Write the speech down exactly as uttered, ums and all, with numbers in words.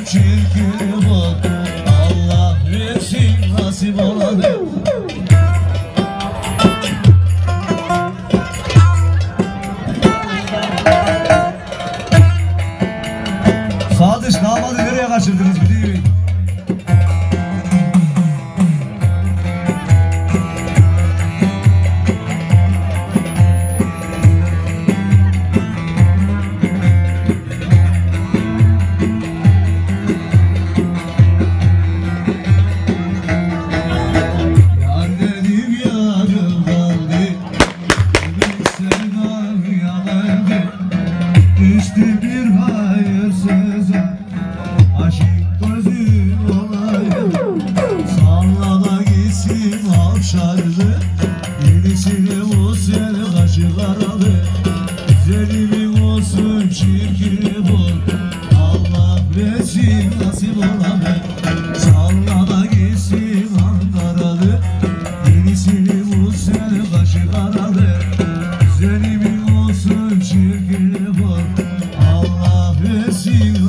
çirkin ol. Allah versin nasip olanı. Sadıç damadı nereye kaçırdınız biliyor musun? Düştü bir hayırsıza, aşık gözüm olayım. Salla da gitsin avşarlı, yenisini olsun kaşı karalı. Güzelimin olsun çirkin ol, Allah versin nasip olanı. Salla da gitsin Ankaralı, yenisini olsun kaşı karalı. Güzelimin olsun çirkin ol, Allah versin